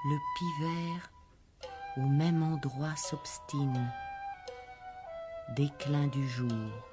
Le pivert au même endroit s'obstine. Déclin du jour.